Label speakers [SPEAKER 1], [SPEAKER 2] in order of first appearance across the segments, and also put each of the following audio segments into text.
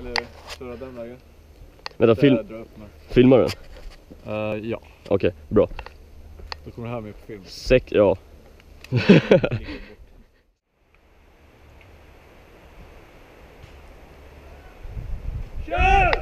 [SPEAKER 1] Eller köra den vägen.
[SPEAKER 2] Vänta, filmar den?
[SPEAKER 1] Ja.
[SPEAKER 2] Okej, bra.
[SPEAKER 1] Då kommer det här med på film.
[SPEAKER 2] Ja.
[SPEAKER 1] Kör!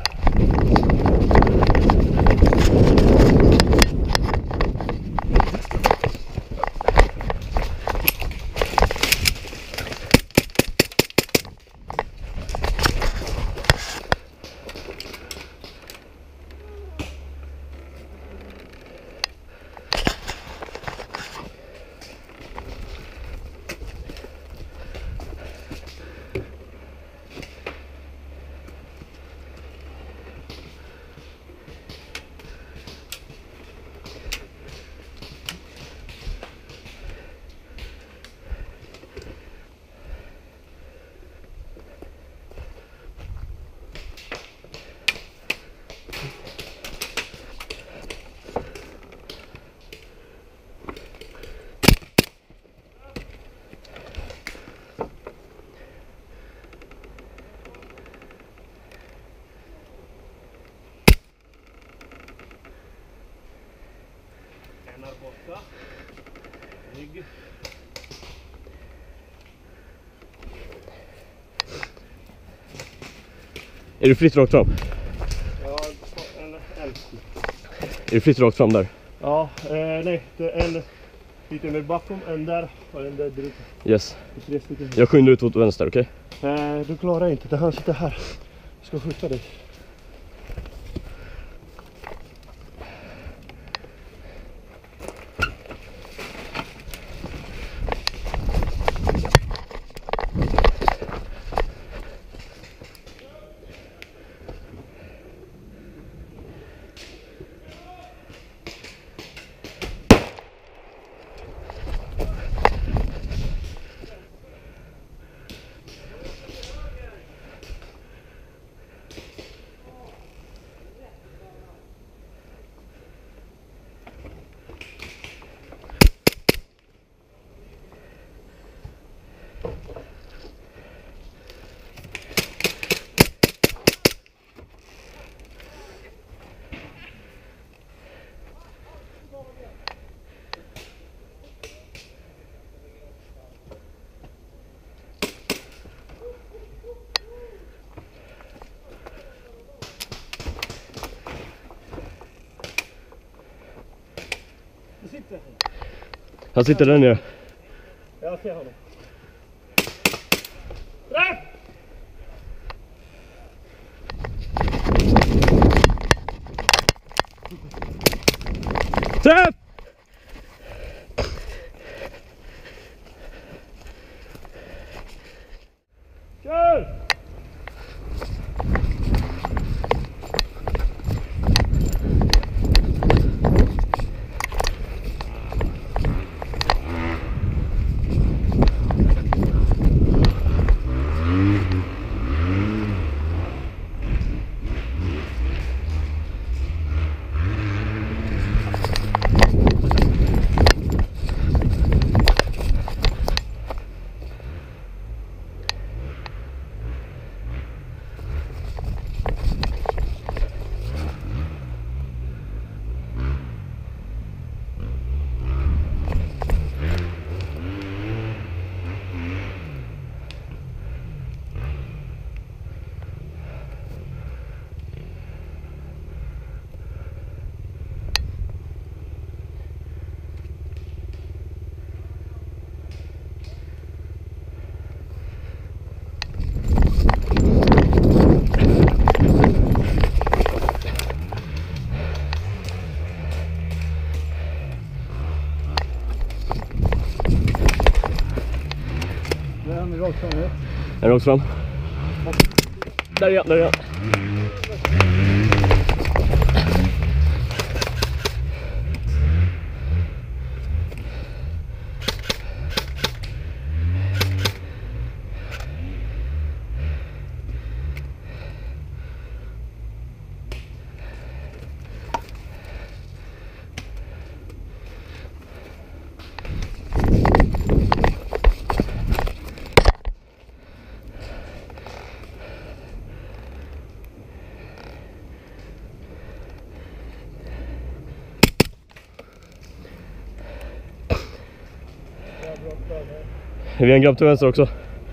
[SPEAKER 1] Borta. Rygg.
[SPEAKER 2] Är du fritt rakt fram?
[SPEAKER 1] Ja, en.
[SPEAKER 2] Är du fritt rakt fram där?
[SPEAKER 1] Ja, nej, det är en lite mer bakom, en där och en där ute.
[SPEAKER 2] Yes.
[SPEAKER 1] Det 3 stycken.
[SPEAKER 2] Jag skyndar ut åt vänster, okej?
[SPEAKER 1] Du klarar inte, han sitter här. Jag ska skjuta dig.
[SPEAKER 2] Han sitter där nere.
[SPEAKER 1] Jag ser honom. Träff!
[SPEAKER 2] Träff!
[SPEAKER 1] Kör!
[SPEAKER 2] En rakt fram. Där är jag, där är jag. Vi har en grabb till vänster också.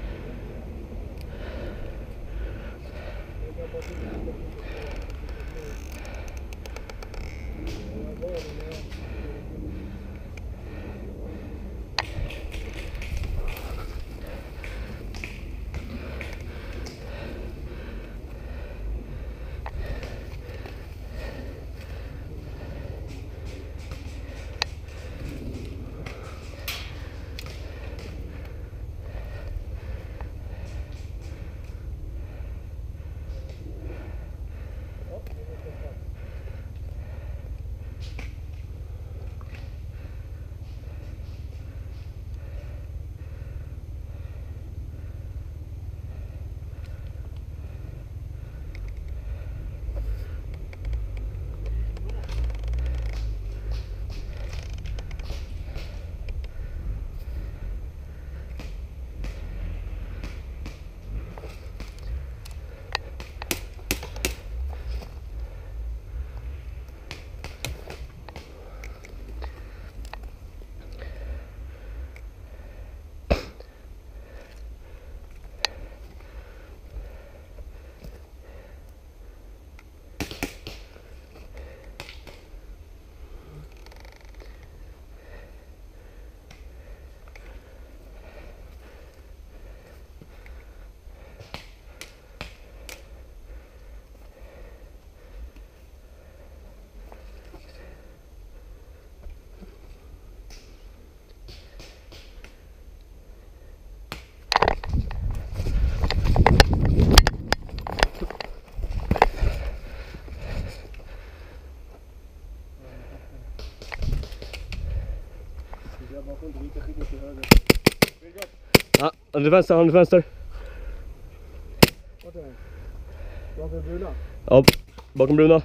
[SPEAKER 2] Ja, han är vänster, han är vänster.
[SPEAKER 1] Vart är den? Bakom bruna?
[SPEAKER 2] Ja, bakom bruna.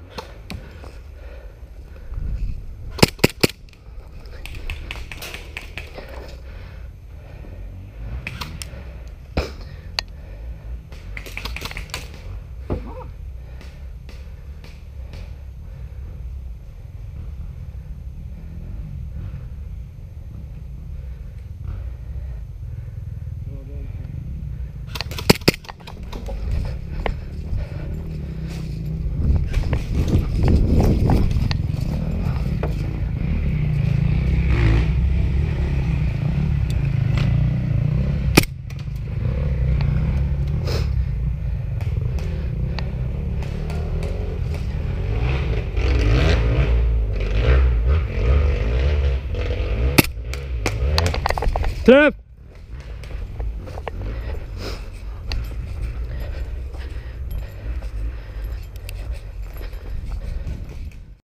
[SPEAKER 2] Träff!